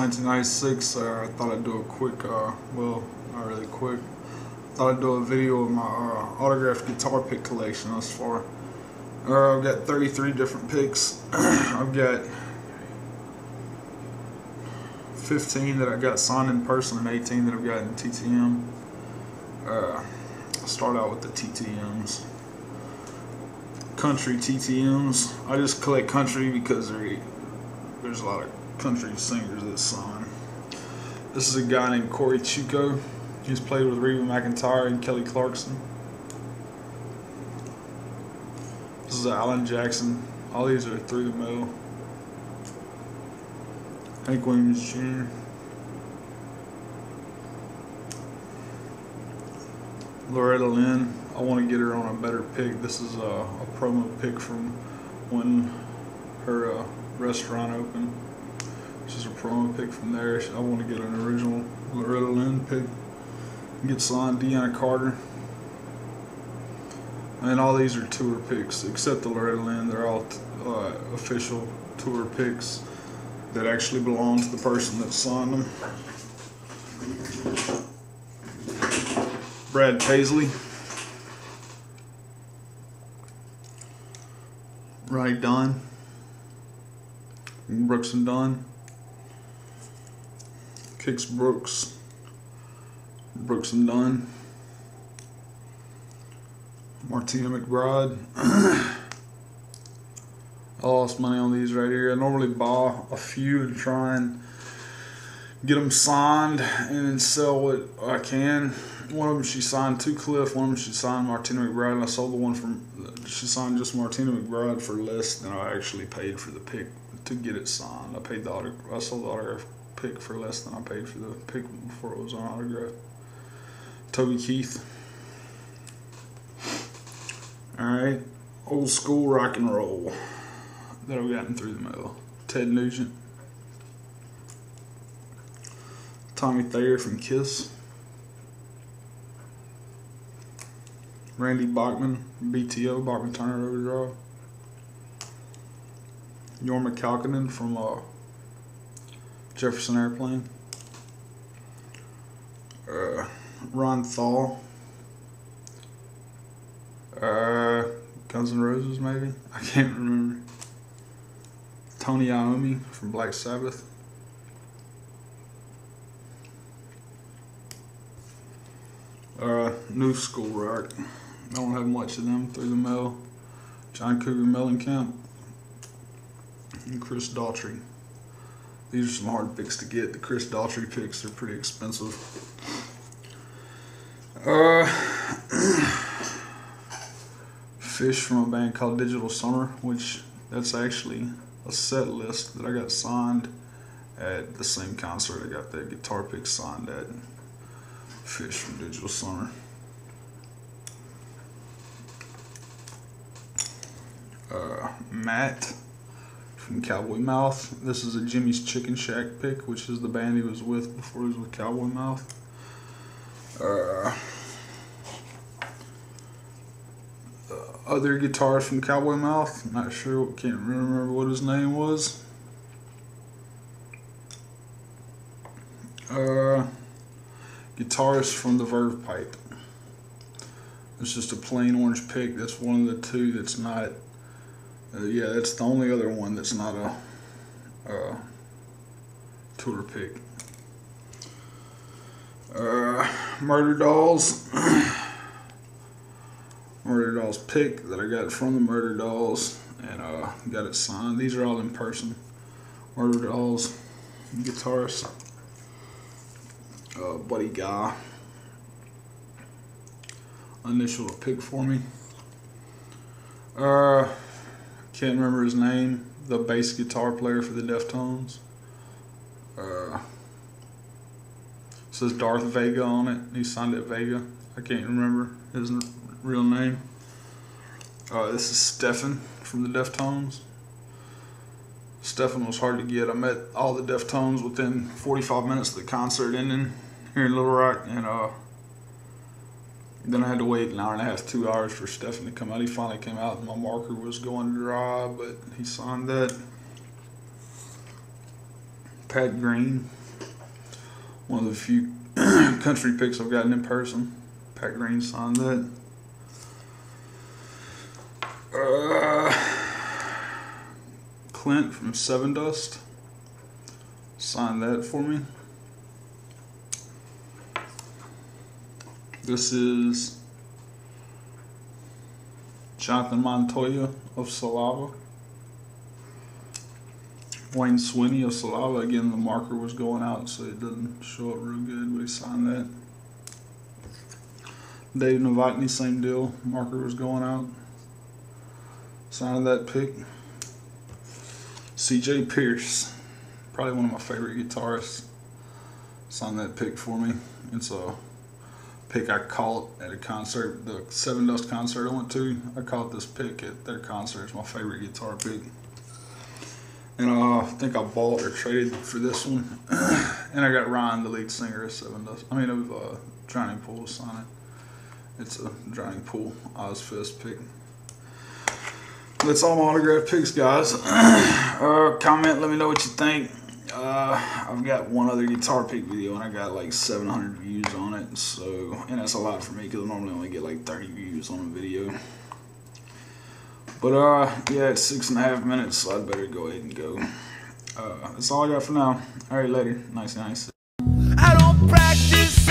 1996. I thought I'd do a quick, well, not really quick. Thought I'd do a video of my autographed guitar pick collection thus far. I've got 33 different picks. I've got 15 that I got signed in person and 18 that I've got in TTM. I'll start out with the TTMs. Country TTMs. I just collect country because there's a lot of country singers that sign. This is a guy named Corey Chuko. He's played with Reba McEntire and Kelly Clarkson. This is Alan Jackson. All these are through the mail. Hank Williams Jr. Loretta Lynn. I want to get her on a better pick. This is a promo pick from when her restaurant opened. This is a promo pick from there. I want to get an original Loretta Lynn pick. Get signed. Deanna Carter. And all these are tour picks, except the Loretta Lynn. They're all official tour picks that actually belong to the person that signed them. Brad Paisley. Ronnie Dunn. Brooks and Dunn. Kix Brooks. Brooks and Dunn. Martina McBride. I lost money on these right here. I normally buy a few and try and get them signed and then sell what I can. One of them she signed to Cliff. One of them she signed Martina McBride, and I sold the one from she signed just Martina McBride for less than I actually paid for the pick to get it signed. I sold the autograph pick for less than I paid for the pick before it was on autograph. Toby Keith. Alright, old school rock and roll that I've gotten through the mail. Ted Nugent. Tommy Thayer from Kiss. Randy Bachman, BTO, Bachman Turner Overdrive. Jorma Kaukonen from Jefferson Airplane. Ron Thal. Guns N' Roses, maybe? I can't remember. Tony Iommi from Black Sabbath. New School Rock. I don't have much of them through the mail. John Cougar Mellencamp and Chris Daughtry. These are some hard picks to get. The Chris Daughtry picks are pretty expensive. Fish from a band called Digital Summer, which that's actually a set list that I got signed at the same concert I got that guitar pick signed at. Fish from Digital Summer. Matt from Cowboy Mouth. This is a Jimmy's Chicken Shack pick, which is the band he was with before he was with Cowboy Mouth. Other guitarist from Cowboy Mouth. Not sure, can't remember what his name was. Guitarist from the Verve Pipe. It's just a plain orange pick. That's one of the two that's not. Yeah, that's the only other one that's not a tour pick. Murder Dolls. Murder Dolls pick that I got from the Murder Dolls and got it signed. These are all in person. Murder Dolls guitarist. Buddy Guy. Initial a pick for me. Can't remember his name. The bass guitar player for the Deftones. Says Darth Vega on it. He signed it Vega. I can't remember his real name. This is Stefan from the Deftones. Stefan was hard to get. I met all the Deftones within 45 minutes of the concert ending here in Little Rock, and then I had to wait an hour and a half, 2 hours for Stefan to come out. He finally came out, and my marker was going dry, but he signed that. Pat Green. One of the few country picks I've gotten in person. Pat Green signed that. Clint from Sevendust signed that for me. This is Jonathan Montoya of Salava. Wayne Swinney of Salava. Again, the marker was going out, so it doesn't show up real good, but he signed that. Dave Novotny, same deal. Marker was going out. Signed that pick. CJ Pierce, probably one of my favorite guitarists, signed that pick for me. It's a pick I caught at a concert, the Sevendust concert I went to. I caught this pick at their concert. It's my favorite guitar pick. And I think I bought or traded for this one. And I got Ryan, the lead singer of Sevendust. I mean, of Drowning Pool, to sign it. It's a Drowning Pool Ozfest pick. That's all my autograph picks, guys. Comment, let me know what you think. I've got one other guitar pick video, and I got like 700 views on it. So, and that's a lot for me because I normally only get like 30 views on a video. But yeah, it's 6.5 minutes, so I'd better go ahead and go. That's all I got for now. All right, later. Nice. I don't practice